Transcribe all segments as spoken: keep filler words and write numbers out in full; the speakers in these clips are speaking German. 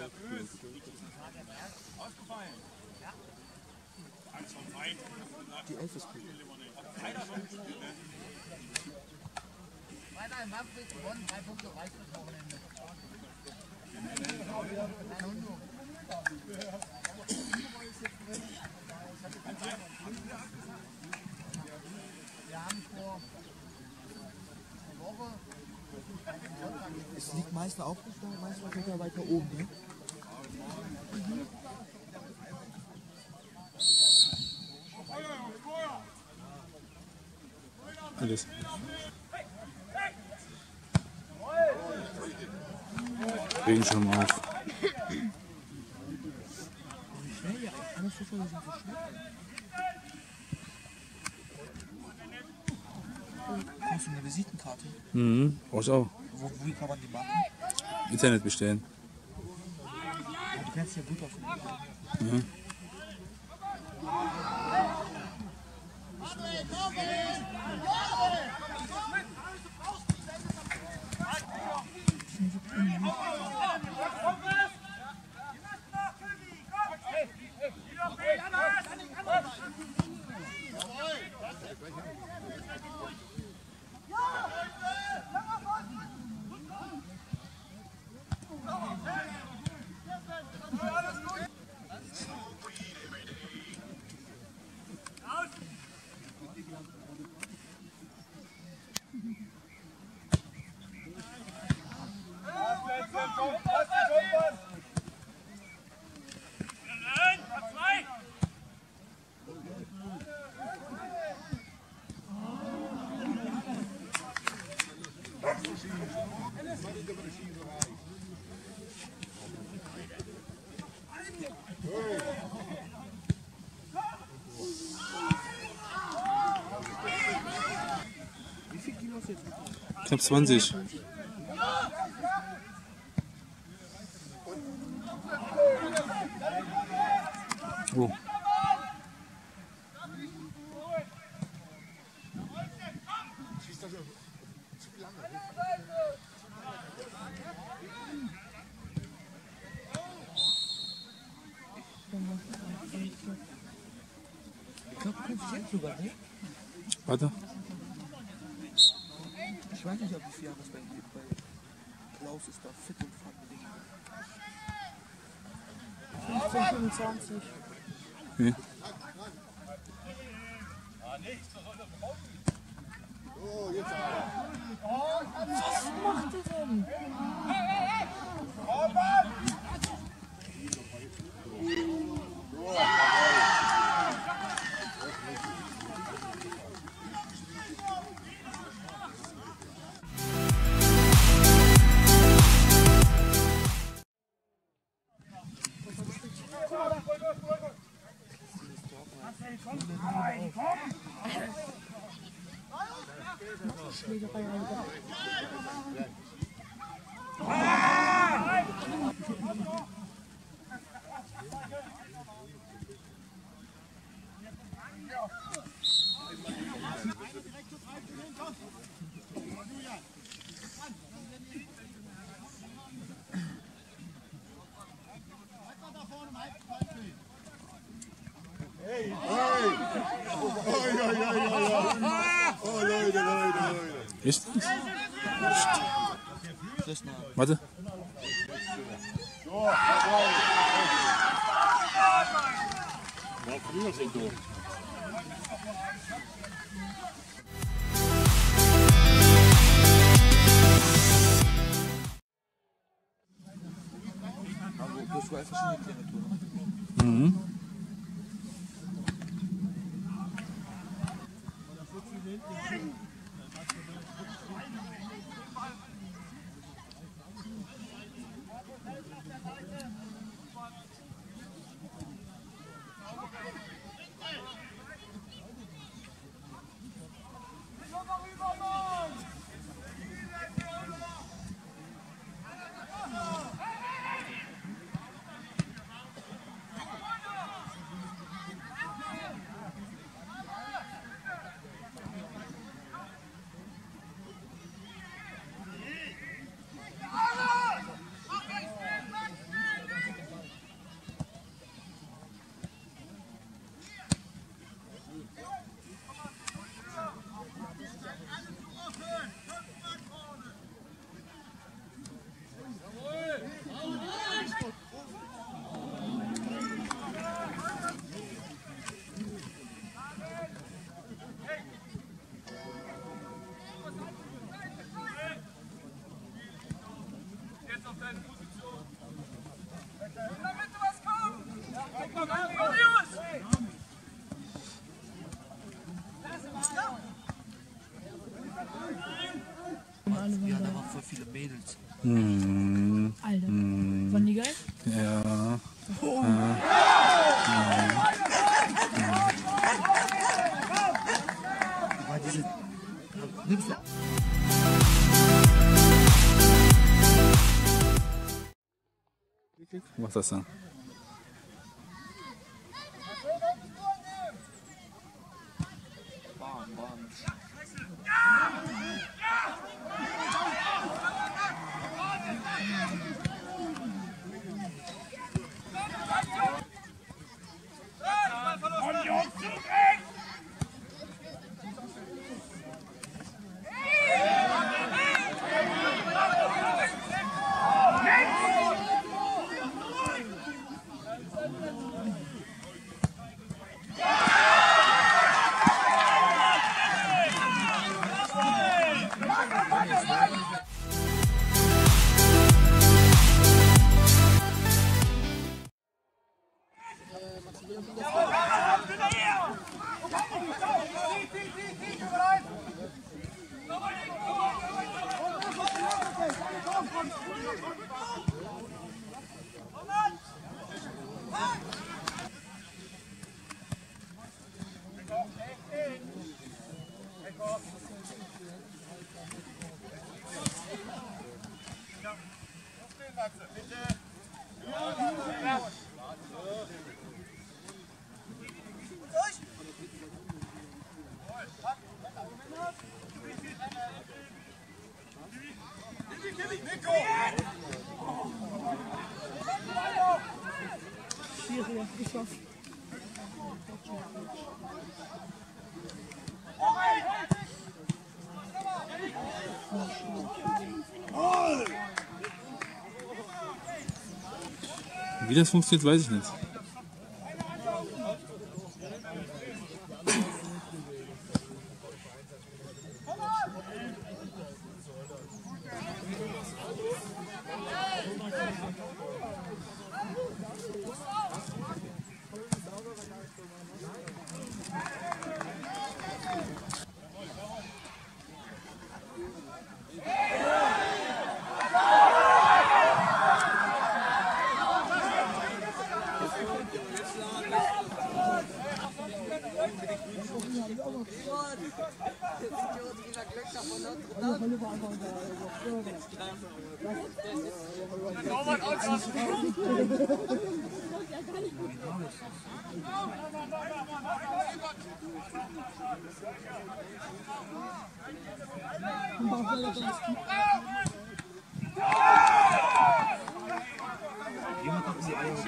Die Elf ist gut. Weiter im Kampf gewonnen, drei Punkte reicht das Wochenende. Wir haben vor einer Woche. Es liegt Meister aufgeschlagen, Meister sogar weiter oben. Ne? Mhm. Alles. Regenschirm auf. Wie schnell ja, alle Fußballer sind so schnell. Hast du eine Visitenkarte? Mhm, brauchst auch. Wo, wie kann man die machen? Internet bestellen. Ja, du kannst ja gut auf. Mhm. Wie viel Kilo ist jetzt? Knapp zwanzig. Oh. Ich glaube, du kannst jetzt sogar, ne? Warte. Ich weiß nicht, ob wie viel Jahre das bei ihm gibt, weil Klaus ist da fit und fandelig. fünfzehn, fünfundzwanzig. Okay. Was macht er denn? Schlägerei, Alter. Hey! Hey! Oi, oi, oi, oi! Oh, Leute, Leute, Leute! Ist das? Das mal. Warte. So, jawohl! Ja, früher sind du. Aber du hast zwei verschiedene Kreaturen. Mhm. Ja, da waren voll viele Mädels. Hm. Alter. Hm. Waren die geil? Ja. Oh. Ja. Aber diese. Nimmst du. Was ist das dann? Schwieriger geschossen. Wie das funktioniert, weiß ich nicht. Jemand hat die Eier.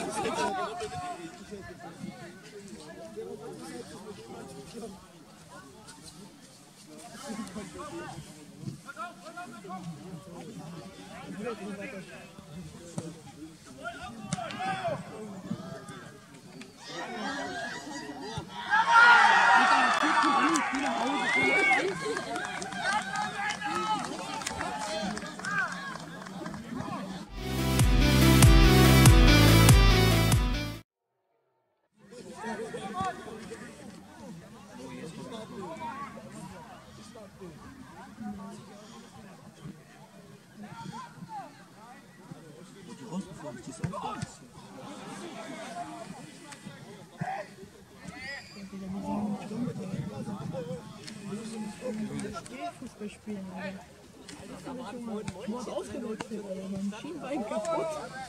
Fußball spielen, Alter. Du hast ausgelutscht, Alter. Mein Schienbein kaputt.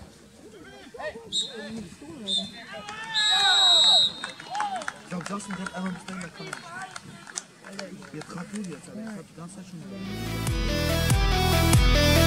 Ich glaube, Justin hat einmal bis dahin, da kann er nicht. Jetzt gerade du jetzt, aber ich hab die ganze Zeit schon.